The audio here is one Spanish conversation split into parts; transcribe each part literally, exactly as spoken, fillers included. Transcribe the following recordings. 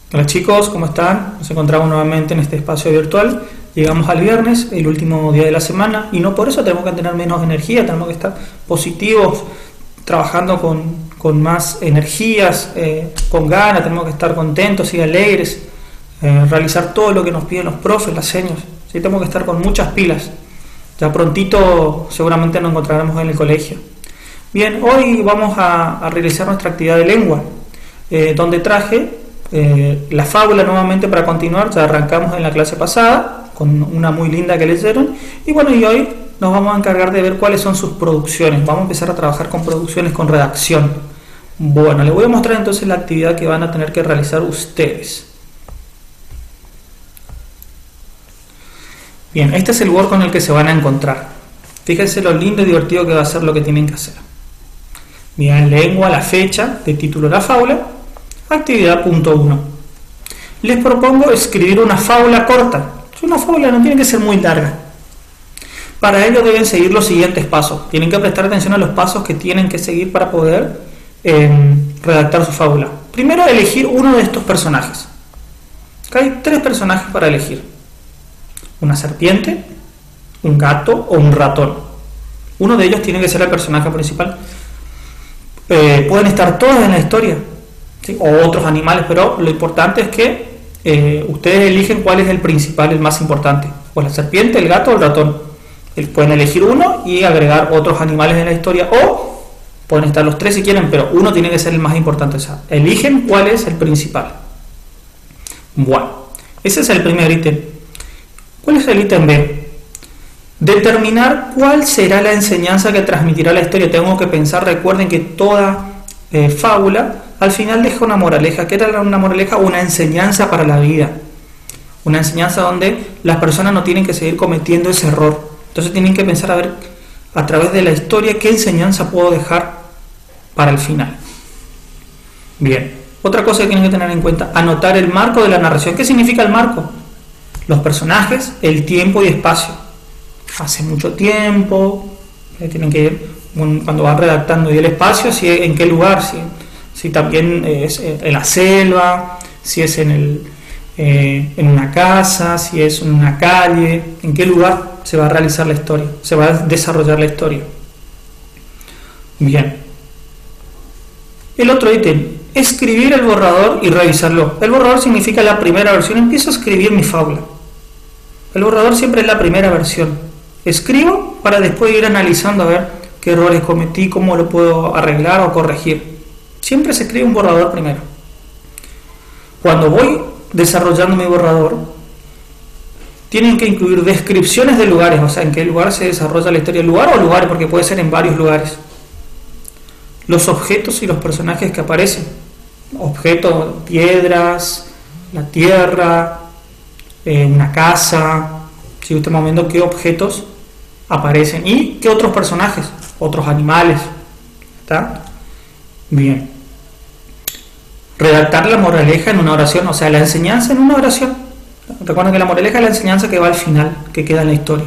Hola chicos, ¿cómo están? Nos encontramos nuevamente en este espacio virtual. Llegamos al viernes, el último día de la semana, y no por eso tenemos que tener menos energía, tenemos que estar positivos, trabajando con, con más energías, eh, con ganas, tenemos que estar contentos y alegres, eh, realizar todo lo que nos piden los profes, las señas. ¿Sí? Tenemos que estar con muchas pilas. Ya prontito seguramente nos encontraremos en el colegio. Bien, hoy vamos a, a realizar nuestra actividad de lengua, eh, donde traje Eh, la fábula nuevamente para continuar. Ya arrancamos en la clase pasada con una muy linda que leyeron, y bueno, y hoy nos vamos a encargar de ver cuáles son sus producciones. Vamos a empezar a trabajar con producciones, con redacción. Bueno, les voy a mostrar entonces la actividad que van a tener que realizar ustedes. Bien, este es el Word con el que se van a encontrar. Fíjense lo lindo y divertido que va a ser lo que tienen que hacer. Bien, lengua, la fecha de título de la fábula. Actividad punto uno. Les propongo escribir una fábula corta. Una fábula no tiene que ser muy larga. Para ello deben seguir los siguientes pasos. Tienen que prestar atención a los pasos que tienen que seguir para poder eh, redactar su fábula. Primero, elegir uno de estos personajes. Acá hay tres personajes para elegir: una serpiente, un gato o un ratón. Uno de ellos tiene que ser el personaje principal. Eh, pueden estar todos en la historia, ¿sí? O otros animales, pero lo importante es que eh, ustedes eligen cuál es el principal, el más importante, o la serpiente, el gato o el ratón. Pueden elegir uno y agregar otros animales en la historia, o pueden estar los tres si quieren, pero uno tiene que ser el más importante. O sea, eligen cuál es el principal. Bueno, ese es el primer ítem. ¿Cuál es el ítem B? Determinar cuál será la enseñanza que transmitirá la historia. Tengo que pensar, recuerden que toda eh, fábula al final deja una moraleja. ¿Qué era una moraleja? Una enseñanza para la vida. Una enseñanza donde las personas no tienen que seguir cometiendo ese error. Entonces tienen que pensar a ver, a través de la historia, qué enseñanza puedo dejar para el final. Bien, otra cosa que tienen que tener en cuenta: anotar el marco de la narración. ¿Qué significa el marco? Los personajes, el tiempo y espacio. Hace mucho tiempo, tienen que ir cuando van redactando, y el espacio, si en qué lugar, si si también es en la selva, si es en, el, eh, en una casa, si es en una calle, en qué lugar se va a realizar la historia, se va a desarrollar la historia. Bien. El otro ítem: escribir el borrador y revisarlo. El borrador significa la primera versión. Empiezo a escribir mi fábula. El borrador siempre es la primera versión. Escribo para después ir analizando a ver qué errores cometí, cómo lo puedo arreglar o corregir. Siempre se escribe un borrador primero. Cuando voy desarrollando mi borrador, tienen que incluir descripciones de lugares, o sea, en qué lugar se desarrolla la historia, lugar o lugares, porque puede ser en varios lugares. Los objetos y los personajes que aparecen. Objetos, piedras, la tierra, eh, una casa. Si usted está viendo qué objetos aparecen y qué otros personajes, otros animales. ¿Está? Bien. Redactar la moraleja en una oración, o sea, la enseñanza en una oración. Recuerden que la moraleja es la enseñanza que va al final, que queda en la historia.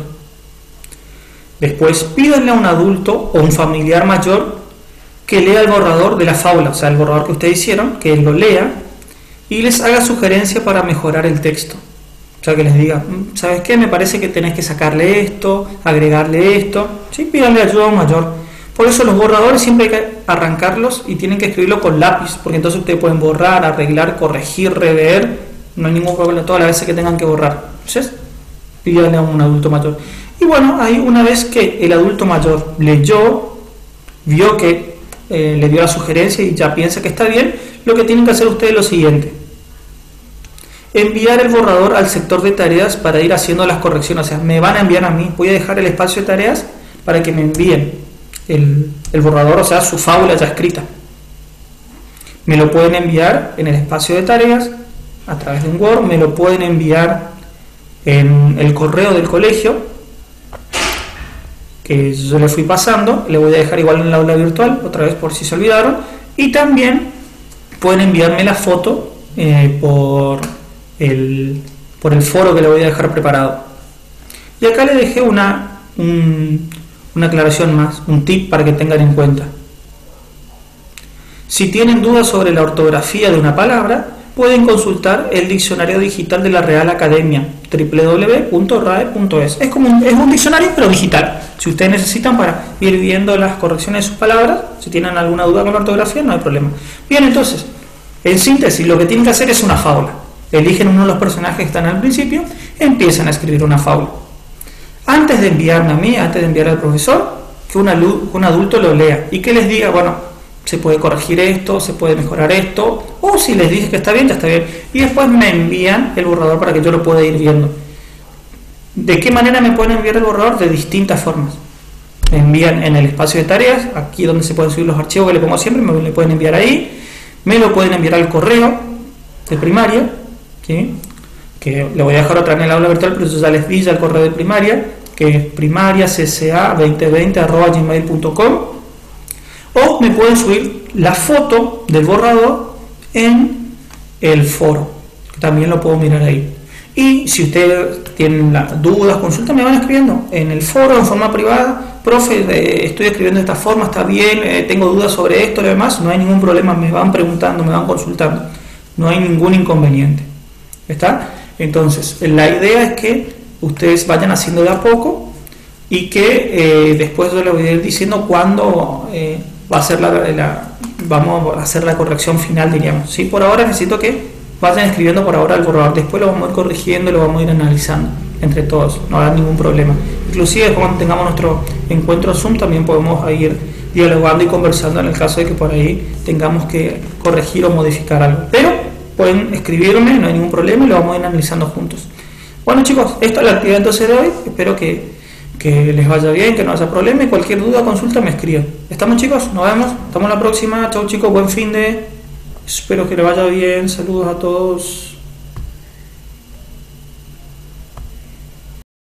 Después, pídanle a un adulto o un familiar mayor que lea el borrador de la fábula, o sea, el borrador que ustedes hicieron, que él lo lea y les haga sugerencia para mejorar el texto. O sea, que les diga: ¿sabes qué? Me parece que tenés que sacarle esto, agregarle esto. Sí, pídanle ayuda a un mayor. Por eso los borradores siempre hay que arrancarlos y tienen que escribirlo con lápiz, porque entonces ustedes pueden borrar, arreglar, corregir, rever. No hay ningún problema todas las veces que tengan que borrar. Entonces, pídanle a un adulto mayor. Y bueno, ahí una vez que el adulto mayor leyó, vio que eh, le dio la sugerencia y ya piensa que está bien, lo que tienen que hacer ustedes es lo siguiente: enviar el borrador al sector de tareas para ir haciendo las correcciones. O sea, me van a enviar a mí, voy a dejar el espacio de tareas para que me envíen el, el borrador, o sea, su fábula ya escrita. Me lo pueden enviar en el espacio de tareas a través de un Word, me lo pueden enviar en el correo del colegio que yo le fui pasando, le voy a dejar igual en el aula virtual, otra vez por si se olvidaron, y también pueden enviarme la foto eh, por el, por el foro que le voy a dejar preparado. Y acá le dejé una, un, una aclaración más, un tip para que tengan en cuenta. Si tienen dudas sobre la ortografía de una palabra, pueden consultar el diccionario digital de la Real Academia, doble u doble u doble u punto r a e punto es. Es como un, es un diccionario pero digital. Si ustedes necesitan para ir viendo las correcciones de sus palabras, si tienen alguna duda con la ortografía, no hay problema. Bien, entonces, en síntesis, lo que tienen que hacer es una fábula. Eligen uno de los personajes que están al principio, empiezan a escribir una fábula. Antes de enviarme a mí, antes de enviar al profesor, que un, un adulto lo lea y que les diga, bueno, se puede corregir esto, se puede mejorar esto, o si les dije que está bien, ya está bien. Y después me envían el borrador para que yo lo pueda ir viendo. ¿De qué manera me pueden enviar el borrador? De distintas formas. Me envían en el espacio de tareas, aquí donde se pueden subir los archivos que le pongo siempre, me lo pueden enviar ahí. Me lo pueden enviar al correo de primaria, ¿sí? Que le voy a dejar otra en el aula virtual, pero eso ya les di ya el correo de primaria, que es primariacca veinte veinte arroba gmail punto com, o me pueden subir la foto del borrador en el foro, que también lo puedo mirar ahí. Y si ustedes tienen las dudas, consultas, me van escribiendo en el foro en forma privada, profe, eh, estoy escribiendo de esta forma, está bien, eh, tengo dudas sobre esto y demás, no hay ningún problema, me van preguntando, me van consultando, no hay ningún inconveniente. ¿Está? Entonces, la idea es que ustedes vayan haciendo de a poco y que eh, después yo les voy a ir diciendo cuándo eh, va a ser la, la, vamos a hacer la corrección final, diríamos. ¿Sí? Por ahora necesito que vayan escribiendo por ahora el borrador, después lo vamos a ir corrigiendo y lo vamos a ir analizando entre todos, no habrá ningún problema. Inclusive cuando tengamos nuestro encuentro Zoom también podemos ir dialogando y conversando en el caso de que por ahí tengamos que corregir o modificar algo. Pero pueden escribirme, no hay ningún problema y lo vamos a ir analizando juntos. Bueno chicos, esta es la actividad entonces de hoy, espero que, que les vaya bien, que no haya problema y cualquier duda, consulta me escriban. ¿Estamos chicos? Nos vemos, estamos la próxima, chao chicos, buen fin de... Espero que les vaya bien, saludos a todos.